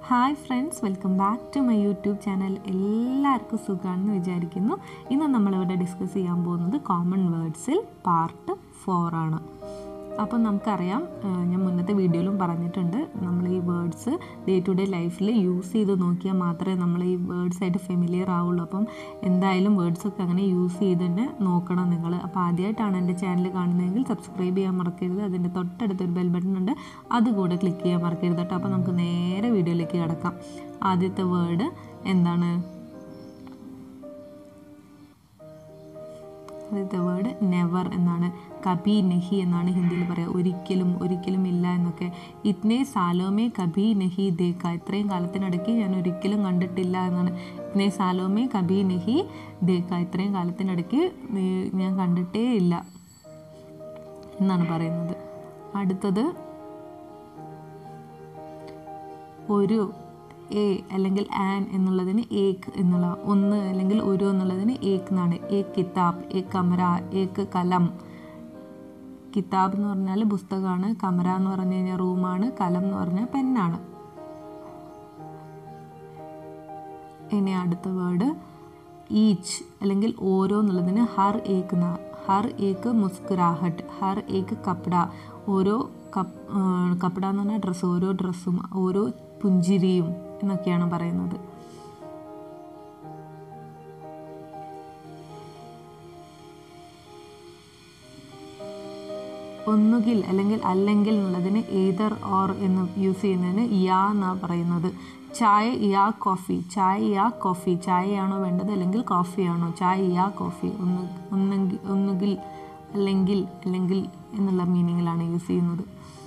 Hi friends, welcome back to my YouTube channel. എല്ലാവർക്കും സുഖമാണെന്ന് വിചാരിക്കുന്നു. ഇന്ന് നമ്മളിവിടെ ഡിസ്കസ് ചെയ്യാൻ പോകുന്നത് കോമൺ വേർഡ്സിൽ പാർട്ട് 4 ആണ്. അപ്പം നമുക്കറിയാം, ഞാൻ മുന്നത്തെ വീഡിയോയിലും പറഞ്ഞിട്ടുണ്ട്, നമ്മൾ ഈ വേർഡ്സ് ഡേ ടു ഡേ ലൈഫിൽ യൂസ് ചെയ്ത് നോക്കിയാൽ മാത്രമേ നമ്മൾ ഈ വേർഡ്സായിട്ട് ഫെമിലിയർ ആവുള്ളൂ. അപ്പം എന്തായാലും വേർഡ്സൊക്കെ അങ്ങനെ യൂസ് ചെയ്ത് തന്നെ നോക്കണം നിങ്ങൾ. അപ്പോൾ ആദ്യമായിട്ടാണ് എൻ്റെ ചാനൽ കാണുന്നതെങ്കിൽ സബ്സ്ക്രൈബ് ചെയ്യാൻ മറക്കരുത്. അതിൻ്റെ തൊട്ടടുത്തൊരു ബെൽ ബട്ടൺ ഉണ്ട്, അതുകൂടെ ക്ലിക്ക് ചെയ്യാൻ മറക്കരുത് കേട്ടോ. അപ്പോൾ നമുക്ക് നേരെ വീഡിയോയിലേക്ക് കിടക്കാം. ആദ്യത്തെ വേർഡ് എന്താണ്? ആദ്യത്തെ വേർഡ് നെവർ എന്നാണ്. കബി നെഹി എന്നാണ് ഹിന്ദിയിൽ പറയുക. ഒരിക്കലും, ഒരിക്കലും ഇല്ല എന്നൊക്കെ. ഇത്നേ സാലോമേ കബി നെഹി ദേക്ക, ഇത്രയും കാലത്തിനിടയ്ക്ക് ഞാൻ ഒരിക്കലും കണ്ടിട്ടില്ല എന്നാണ്. ഇത്നേ സാലോമേ കബി നെഹി ദേക്ക, ഇത്രയും കാലത്തിനിടയ്ക്ക് ഞാൻ കണ്ടിട്ടേ ഇല്ല എന്നാണ് പറയുന്നത്. അടുത്തത് ഒരു, എ അല്ലെങ്കിൽ ആൻ എന്നുള്ളതിന് ഏക്ക് എന്നുള്ള, ഒന്ന് അല്ലെങ്കിൽ ഒരു എന്നുള്ളതിന് ഏക്ക് എന്നാണ്. ഏക്ക് കിതാബ്, ഏക്ക് കമര, ഏക്ക് കലം. കിതാബ് എന്ന് പറഞ്ഞാൽ പുസ്തകമാണ്, കമര എന്ന് പറഞ്ഞു കഴിഞ്ഞാൽ റൂമാണ്, കലം എന്ന് പറഞ്ഞാൽ പെന്നാണ്. ഇനി അടുത്ത വേർഡ് ഈച്ച് അല്ലെങ്കിൽ ഓരോ എന്നുള്ളതിന് ഹർ ഏക്ക് എന്നാണ്. ഹർ ഏക്ക് മുസ്കുരാഹട്ട്, ഹർ ഏക്ക് കപ്പട, ഓരോ കപ്പട എന്ന് പറഞ്ഞാൽ ഡ്രസ്സ്, ഓരോ ഡ്രസ്സും, ഓരോ പുഞ്ചിരിയും എന്നൊക്കെയാണ് പറയുന്നത്. ഒന്നുകിൽ അല്ലെങ്കിൽ എന്നുള്ളതിന് എയ്തർ ഓർ എന്ന് യൂസ് ചെയ്യുന്നതിന് യാ എന്നാണ് പറയുന്നത്. ചായ യാ കോഫി, ചായ യാ കോഫി, ചായയാണോ വേണ്ടത് അല്ലെങ്കിൽ കോഫിയാണോ? ചായ യാ കോഫി. ഒന്നുകിൽ അല്ലെങ്കിൽ എന്നുള്ള മീനിങ്ങിലാണ് യൂസ് ചെയ്യുന്നത്.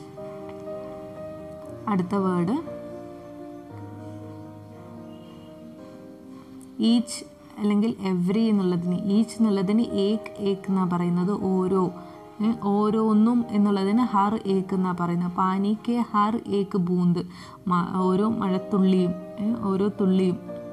അടുത്ത വേർഡ് ഈച്ച് അല്ലെങ്കിൽ എവ്രി എന്നുള്ളതിന്, ഈച്ച് എന്നുള്ളതിന് ഏക്ക് എന്നാണ് പറയുന്നത്. ഓരോന്നും എന്നുള്ളതിന് ഹർ ഏക്ക് എന്നാണ് പറയുന്നത്. പാനി കെ ഹർ ഏക്ക് ബൂന്ത്, ഓരോ മഴത്തുള്ളിയും, ഓരോ തുള്ളിയും.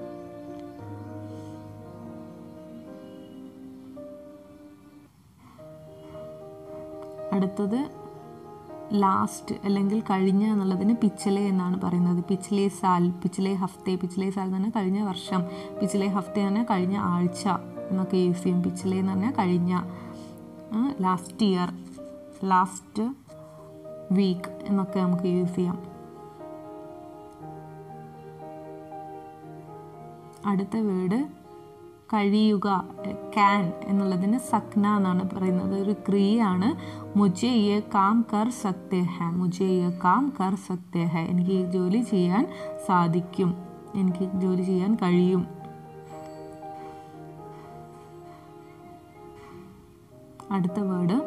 അടുത്തത് ലാസ്റ്റ് അല്ലെങ്കിൽ കഴിഞ്ഞ എന്നുള്ളതിന് പിച്ചലെ എന്നാണ് പറയുന്നത്. പിച്ചലെ സാൽ, പിച്ചലെ ഹഫ്തെ, പിച്ചലെ സാൽ എന്ന് പറഞ്ഞാൽ കഴിഞ്ഞ വർഷം, പിച്ചലെ ഹഫ്തെ എന്ന് പറഞ്ഞാൽ കഴിഞ്ഞ ആഴ്ച എന്നൊക്കെ യൂസ് ചെയ്യും. പിച്ചലെ എന്ന് പറഞ്ഞാൽ കഴിഞ്ഞ, ലാസ്റ്റ് ഇയർ, ലാസ്റ്റ് വീക്ക് എന്നൊക്കെ നമുക്ക് യൂസ് ചെയ്യാം. അടുത്ത വേർഡ് കഴിയുക, ക്യാൻ എന്നുള്ളതിന് സക്ന എന്നാണ് പറയുന്നത്. ഒരു ക്രിയയാണ്. മുझे ये काम कर सकते हैं, मुझे ये काम कर सकते हैं, എനിക്ക് ഈ ജോലി ചെയ്യാൻ സാധിക്കും, എനിക്ക് ജോലി ചെയ്യാൻ കഴിയും. അടുത്ത വേർഡ്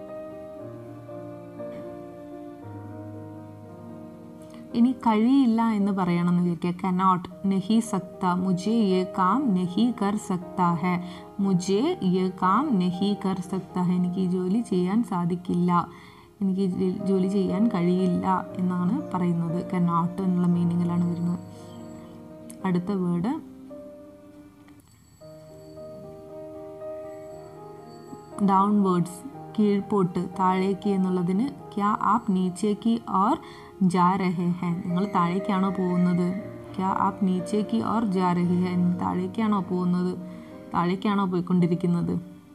ഇനി കഴിയില്ല എന്ന് പറയണമെന്ന് വിചാരിക്കുക. കനോട്ട്, നെഹി സക്ത, മുझे ये काम नहीं कर सकता है, मुझे ये काम नहीं कर सकता है, എനിക്ക് ഈ ജോലി ചെയ്യാൻ സാധിക്കില്ല, എനിക്ക് ജോലി ചെയ്യാൻ കഴിയില്ല എന്നാണ് പറയുന്നത്. കനോട്ട് എന്നുള്ള മീനിങ്ങിലാണ് വരുന്നത്. അടുത്ത വേർഡ് ഡൗൺവേർഡ്സ്, കീഴ്പോട്ട്, താഴേക്ക് എന്നുള്ളതിന് ക്യാ ആപ് നീച്ചേക്ക് ഓർ ജാ രഹേ ഹൈ, നിങ്ങൾ താഴേക്കാണോ പോകുന്നത്? ക്യാ ആപ് നീച്ചേക്ക് ഓർ ജാ രഹേ ഹൈ, താഴേക്കാണോ പോകുന്നത്, താഴേക്കാണോ പോയിക്കൊണ്ടിരിക്കുന്നത്?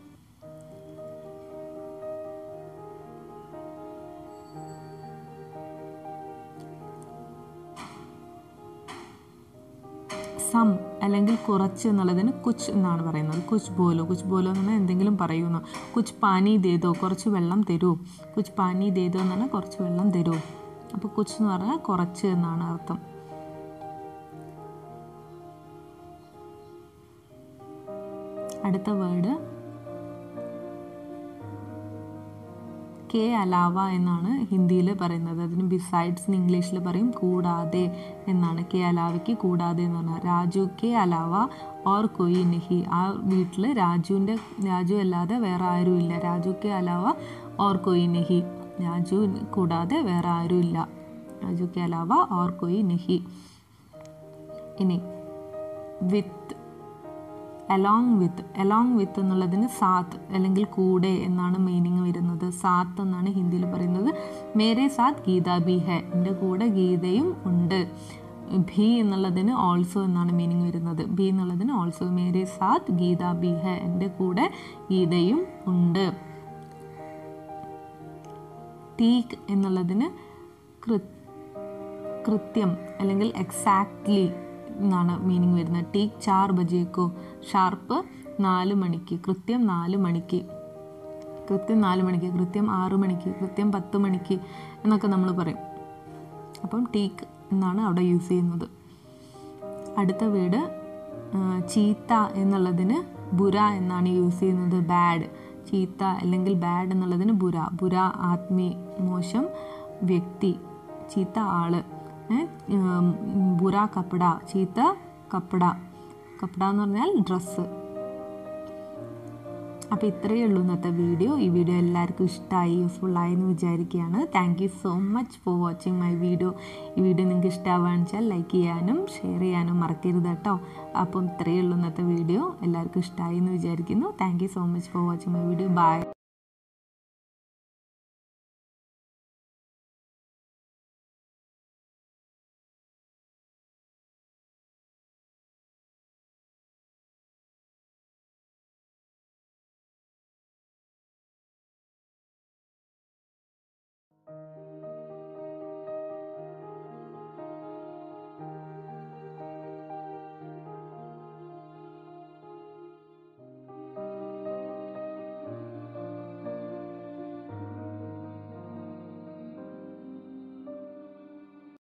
സം അല്ലെങ്കിൽ കുറച്ച് എന്നുള്ളതിന് കുച്ച് എന്നാണ് പറയുന്നത്. കുച്ച് ബോലോ എന്ന് പറഞ്ഞാൽ എന്തെങ്കിലും പറയുന്നു. കുച്ച് പാനി ദേദോ, കുറച്ച് വെള്ളം തരൂ. കുച്ച് പാനി ദേദോ എന്ന് പറഞ്ഞാൽ കുറച്ച് വെള്ളം തരൂ. അപ്പോൾ കുച്ച് എന്ന് പറഞ്ഞാൽ കുറച്ച് എന്നാണ് അർത്ഥം. അടുത്ത വേർഡ് കെ അലാവ എന്നാണ് ഹിന്ദിയിൽ പറയുന്നത്. അതിന് ബിസൈഡ്സ് എന്ന് ഇംഗ്ലീഷിൽ പറയും. കൂടാതെ എന്നാണ്. കെ അലാവയ്ക്ക് കൂടാതെ എന്ന് പറഞ്ഞാൽ. രാജു കെ അലാവ ഓർ കൊയ് നെഹി, ആ വീട്ടിൽ രാജു അല്ലാതെ വേറെ ആരും ഇല്ല. രാജു കെ അലാവ ഓർ കൊയ് നെഹി, രാജു കൂടാതെ വേറെ ആരും ഇല്ല. രാജു കെ അലാവ ഓർ കൊയ് നെഹി. ഇനി വിത്ത്, അലോങ് വിത്ത് എന്നുള്ളതിന് സാത്ത് അല്ലെങ്കിൽ കൂടെ എന്നാണ് മീനിങ് വരുന്നത്. സാത്ത് എന്നാണ് ഹിന്ദിയിൽ പറയുന്നത്. മേരെ സാത്ത് ഗീത ബി ഹെ, എൻ്റെ കൂടെ ഗീതയും ഉണ്ട്. ഭി എന്നുള്ളതിന് ഓൾസോ എന്നാണ് മീനിങ് വരുന്നത്. ഭി എന്നുള്ളതിന് ഓൾസോ. മേരെ സാത്ത് ഗീത ഭി ഹെ, എൻ്റെ കൂടെ ഗീതയും ഉണ്ട്. ടീക്ക് എന്നുള്ളതിന് കൃത്യം അല്ലെങ്കിൽ എക്സാക്ട്ലി എന്നാണ് മീനിങ് വരുന്നത്. ടീക്ക് 4 ബജേക്കോ, ഷാർപ്പ് 4 മണിക്ക്, കൃത്യം 4 മണിക്ക്, കൃത്യം 4 മണിക്ക്, കൃത്യം 6 മണിക്ക്, കൃത്യം 10 മണിക്ക് എന്നൊക്കെ നമ്മൾ പറയും. അപ്പം ടീക്ക് എന്നാണ് അവിടെ യൂസ് ചെയ്യുന്നത്. അടുത്ത വേർഡ് ചീത്ത എന്നുള്ളതിന് ബുര എന്നാണ് യൂസ് ചെയ്യുന്നത്. ബാഡ്, ചീത്ത അല്ലെങ്കിൽ ബാഡ് എന്നുള്ളതിന് ബുര. ബുര ആദ്മി, മോശം വ്യക്തി, ചീത്ത ആള്. ബുര കപ്പട, ചീത്ത കപ്പട. കപ്പട എന്ന് പറഞ്ഞാൽ ഡ്രസ്സ്. അപ്പോൾ ഇത്രയേ ഉള്ളൂ ഇന്നത്തെ വീഡിയോ. ഈ വീഡിയോ എല്ലാവർക്കും ഇഷ്ടമായി, യൂസ്ഫുള്ളായി എന്ന് വിചാരിക്കുകയാണ്. Thank you so much for watching my video. ഈ വീഡിയോ നിങ്ങൾക്ക് ഇഷ്ടമാവുകയാണെന്ന് വെച്ചാൽ ലൈക്ക് ചെയ്യാനും ഷെയർ ചെയ്യാനും മറക്കരുത് കേട്ടോ. അപ്പം ഇത്രയേ ഉള്ളൂ ഇന്നത്തെ വീഡിയോ. എല്ലാവർക്കും ഇഷ്ടമായി എന്ന് വിചാരിക്കുന്നു. Thank you so much for watching my video. By.